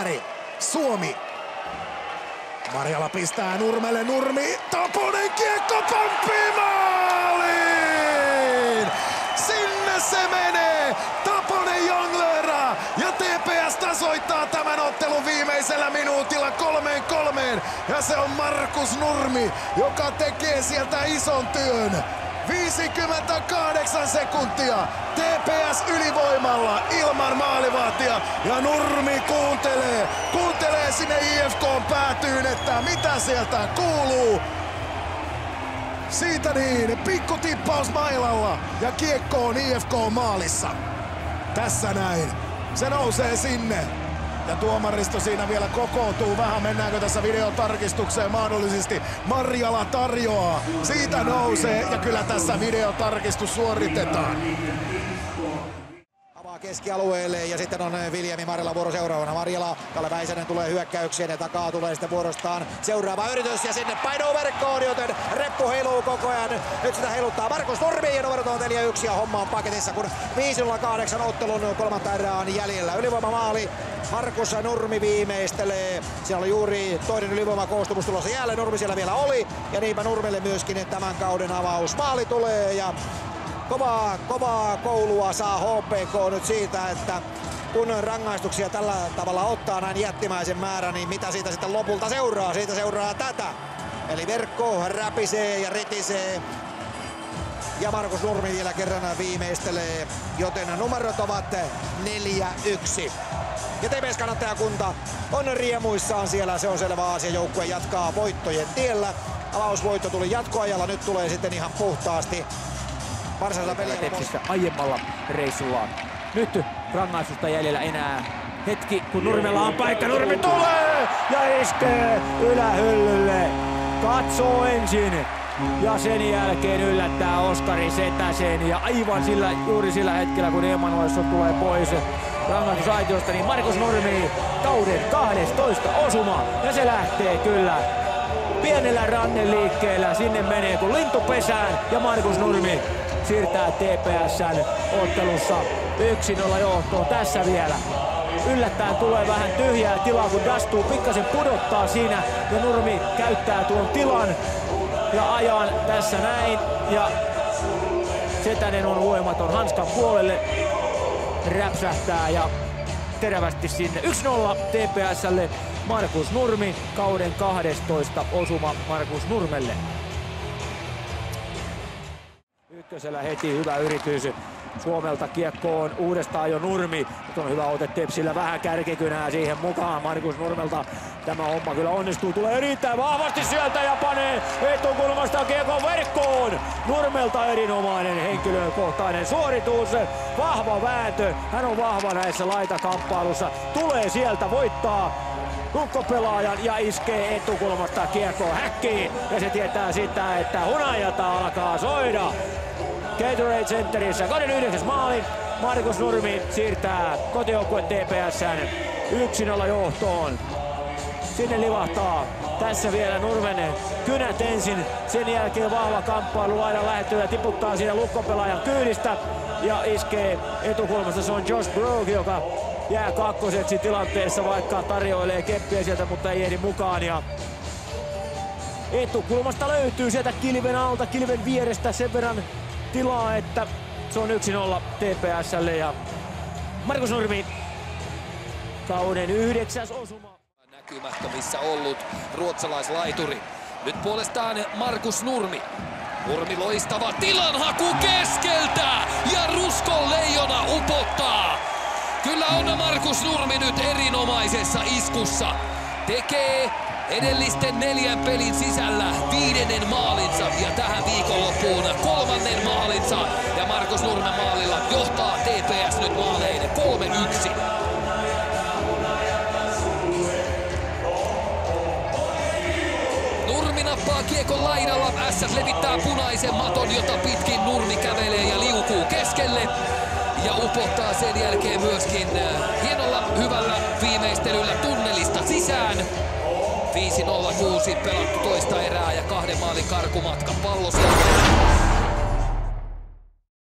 Kääri, Suomi. Marjala pistää Nurmelle, Nurmi, Taponen kiekko pomppii maaliin! Sinne se menee! Taponen jongleeraa ja TPS tasoittaa tämän ottelun viimeisellä minuutilla 3-3. Ja se on Markus Nurmi, joka tekee sieltä ison työn. 58 sekuntia, TPS ylivoimalla ilman maalivahtia ja Nurmi kuuntelee sinne IFK:n päätyyn, että mitä sieltä kuuluu. Siitä niin, pikku tippaus mailalla ja kiekko on IFK-maalissa. Tässä näin, se nousee sinne. Ja tuomaristo siinä vielä kokoontuu vähän. Mennäänkö tässä videotarkistukseen mahdollisesti? Marjala tarjoaa. Siitä nousee ja kyllä tässä videotarkistus suoritetaan. Avaa keskialueelle ja sitten on Viljami Marjala vuoro seuraavana. Marjala, Kalle Väisänen tulee hyökkäykseen ja takaa tulee sitten vuorostaan seuraava yritys ja sinne painuu verkkoon, joten reppu heiluu koko ajan. Nyt sitä heiluttaa Markus Nurmi ja numero on 4-1 ja homma on paketissa, kun 5-0-8 ottelun kolmatta erää on jäljellä. Ylivoimamaali. Markus Nurmi viimeistelee. Siellä oli juuri toinen ylivoimakoostumus tulossa jälleen. Nurmi siellä vielä oli ja niinpä Nurmelle myöskin tämän kauden avaus. Maali tulee ja kovaa koulua saa HPK nyt siitä, että kun rangaistuksia tällä tavalla ottaa näin jättimäisen määrän, niin mitä siitä sitten lopulta seuraa? Siitä seuraa tätä. Eli verkko räpisee ja ritisee. Ja Markus Nurmi vielä kerran viimeistelee, joten numerot ovat 4-1. Ja TPS-kannattajakunta on riemuissaan siellä, se on selvä asia. Joukkue jatkaa voittojen tiellä. Avausvoitto tuli jatkoajalla, nyt tulee sitten ihan puhtaasti varsinaisella peliä Tepsissä aiemmalla reissullaan. Nyt rangaistusta jäljellä enää hetki, kun Nurmella on paikka. Nurmi tulee ja iskee ylähyllylle. Katsoo ensin ja sen jälkeen yllättää Oskari Setäsen. Ja aivan juuri sillä hetkellä, kun Emanuelsson tulee pois rangaistusaitiosta, niin Markus Nurmi kauden 12 osuma. Ja se lähtee kyllä pienellä ranneliikkeellä. Sinne menee kuin lintu pesään ja Markus Nurmi siirtää TPS:n ottelussa 1-0 johtoon. Tässä vielä yllättäen tulee vähän tyhjää tilaa, kun Dastuu pikkasen pudottaa siinä ja Nurmi käyttää tuon tilan ja ajan tässä näin. Ja Setänen on voimaton hanskan puolelle, räpsähtää ja terävästi sinne 1-0 TPS:lle. Markus Nurmi, kauden 12 osuma Markus Nurmelle. Ykkösellä heti hyvä yritys Suomelta kiekkoon, uudestaan jo Nurmi. Nyt on hyvä ote Tepsillä, vähän kärkikynää siihen mukaan Markus Nurmelta. Tämä homma kyllä onnistuu, tulee erittäin vahvasti sieltä ja panee etukulmasta kiekon verkkoon. Nurmelta erinomainen henkilökohtainen suoritus, vahva vääntö. Hän on vahva näissä laitakamppailussa, tulee sieltä, voittaa lukkopelaajan ja iskee etukulmasta kiekkoon häkkiin. Ja se tietää sitä, että hunajata alkaa soida. Gatorade Centerissä 9. maali. Markus Nurmi siirtää kotijoukkueen TPS:n 1-0 johtoon. Sinne livahtaa tässä vielä Nurmen kynät ensin. Sen jälkeen vahva kamppailu laidan lähettyä ja tiputtaa siinä lukkopelaajan kyydistä. Ja iskee etukulmasta. Se on Josh Brogue, joka jää kakkoseksi tilanteessa, vaikka tarjoilee keppiä sieltä, mutta ei ehdi mukaan. Ja etukulmasta löytyy sieltä kilven alta, kilven vierestä sen verran tilaa, että se on 1-0 TPS:lle ja Markus Nurmi kauden 9. osuma. Näkymättömissä ollut ruotsalaislaituri. Nyt puolestaan Markus Nurmi. Nurmi loistava tilanhaku keskeltä ja Ruskon leijona upottaa. Kyllä on Markus Nurmi nyt erinomaisessa iskussa. Tekee edellisten 4 pelin sisällä 5. maalinsa ja tähän viikonloppuun 3. maalinsa. Ja Markus Nurmen maalilla johtaa TPS nyt maalein 3-1. Nurmi nappaa kiekon laidalla. Ässät levittää punaisen maton, jota pitkin Nurmi kävelee ja liukuu keskelle. Ja upottaa sen jälkeen myöskin hienolla hyvällä viimeistelyllä tunnelista sisään. 5-0-6 pelattu toista erää ja 2 maalin karkumatka pallo sieltä.